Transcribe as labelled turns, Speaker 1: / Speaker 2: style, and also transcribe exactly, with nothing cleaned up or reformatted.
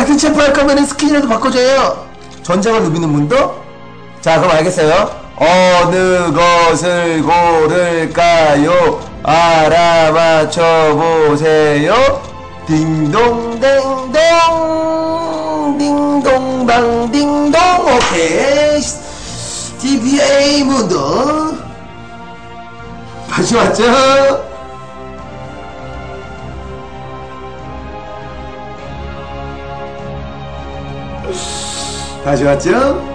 Speaker 1: 같은 챔프 할 거면 스킨이라도 바꿔줘요. 전쟁을 누비는 문도? 자, 그럼 알겠어요. 어느 것을 고를까요? 알아맞혀보세요. 딩동댕동 딩동당 딩동. 오케이. 티비에이 문도 다시 왔죠? 다시 왔죠?